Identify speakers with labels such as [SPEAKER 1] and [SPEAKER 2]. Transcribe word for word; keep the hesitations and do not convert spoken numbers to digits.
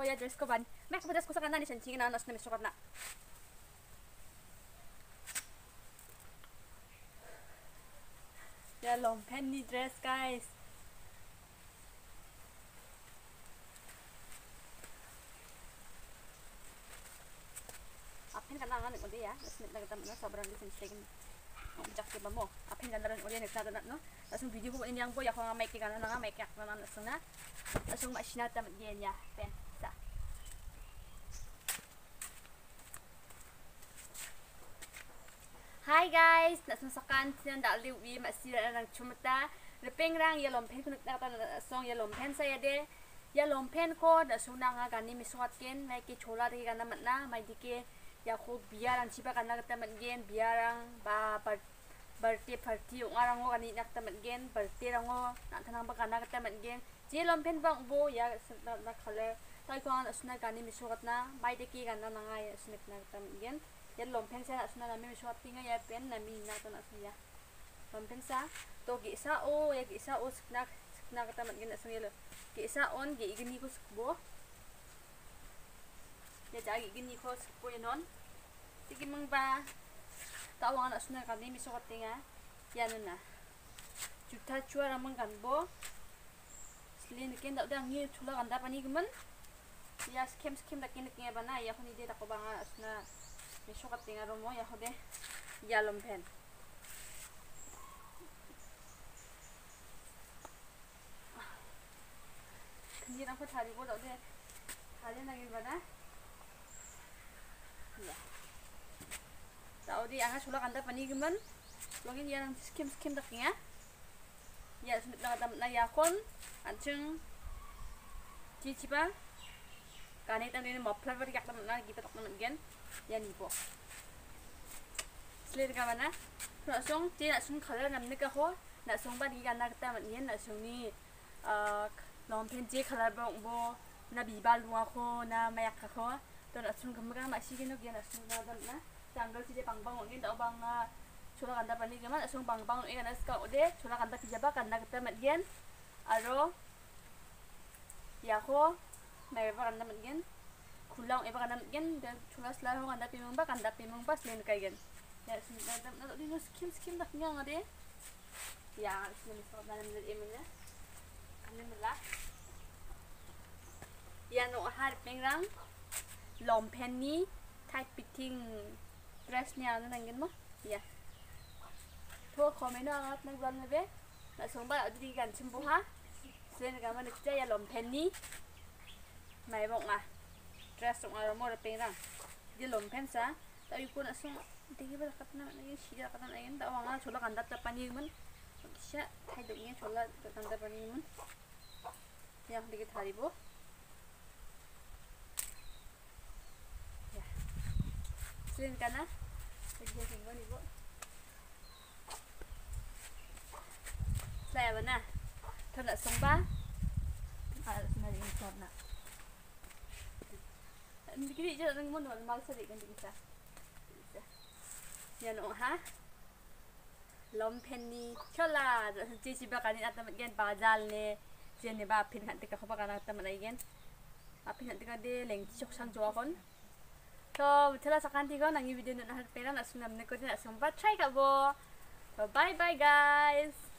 [SPEAKER 1] ko ya dress ko ban mek ko dress ko sa kanan ni senchi na nas na misukot na ya long pant ni dress guys apin kana ngan uli ya nas na kita na sobrang di senchi jak ke bamo apin kan ran uli nek na no langsung video ko ini yang bo ya ko make kana na make yak na nasung na langsung masina ta gen ya pen sa Hi guys, nasasakan siya dali wi masira nang chumata repeng rang ya lompen kun na ta song ya lompen saya de ya lompen ko da suna nga gani miswat ken mai ki chola ri kana matna mai dike ya ko biarang chiba kana ta man gen biarang ba birthday party ngarang ngo gani nak ta man gen birthday rango na tanang ba kana ta man gen je lompen bang bo ya na khale tai ko an suna gani miswat na mai dike kana na nga ya smith na ta man gen ya lompen sa asna na mi shopping ya pen na mi na to na siya lompen sa to gi sa o ya gi sa o snack snack ta man gina sungelo gi sa on gi igini ko sukbo ya ja gi igini ko sukbo non tigi mang ba tawang asna ka mi shopping ya ya na juta chua ramang kan bo slin ken da dang ni chula kan da pani gumen ya skem skem da ken ken ba na ya khoni de da ko banga asna Misuk at tingaro mo ya hode yalom pen. Kanjir ako thari ko daw de thari nagil ba na? Ya. Daw di anga sula kanda panigiman. Login yan skim skim dak nga. Ya sunit na kadam na yakon anchung chichiba. Kanit ang din muffler ba yak na gipatok naman gen. Yan ipo. Slir ka mana? Nasong ti nasong color namne ka ho. Nasong ba di ka nakta man yan nasong ni uh lompen je color ba bo na bibal luwa ko na mayak ka ko. To nasong kamaga masigino yan nasong na na. Tanggal si je pangbang ngin daw bang chula kanda pani gaman nasong pangbang e kana ska ode chula kanda kijaba kan nakta man yan. Aro ya ko may ba kanda man yan. Kulang iba kana gen dan chulas la ho kanda pimong ba kanda pimong ba slen kay gen ya sinadam na dino skim skim dak nga ngade ya slen so na namel emina kanin mala ya no har pengrang lompen ni tight fitting dress ni ano nangen mo ya to comment no angat nang ban be na somba adi gan chimbo ha slen ka man cha ya lompen ni mai bong ah dress ng araw mo rapeng rang di lompen sa tayo ko na sung digi ba kat na na siya kat na yan daw nga chola kandat ta pani man siya thay do niya chola kandat pani man yang digi thari bo ya sin kana digi sing bo ni bo saya bana thana sung ba ah na ring shot na Dikit je nang mon mal sari kan bisa. Ya no ha. Lompen ni chola ji ji ba kan atam gen bazal ne jene ba pin kan tika khoba kan atam nai gen. Apin kan tika de leng chok sang jo kon. To thela sakan ti kon nang video na har pera na sunam ne ko na sumba try ka bo. Bye bye guys.